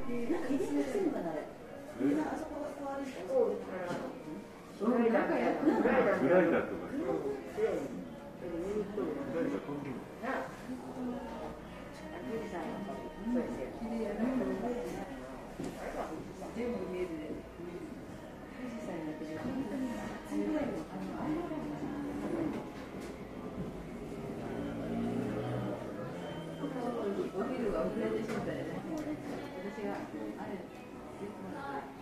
なんか入れなくていいのかなあれ。あそこが変わる人。 グライダーとか。グライダー飛んでる。 お昼が遅れてしまったよね。私があれ言ってもらった。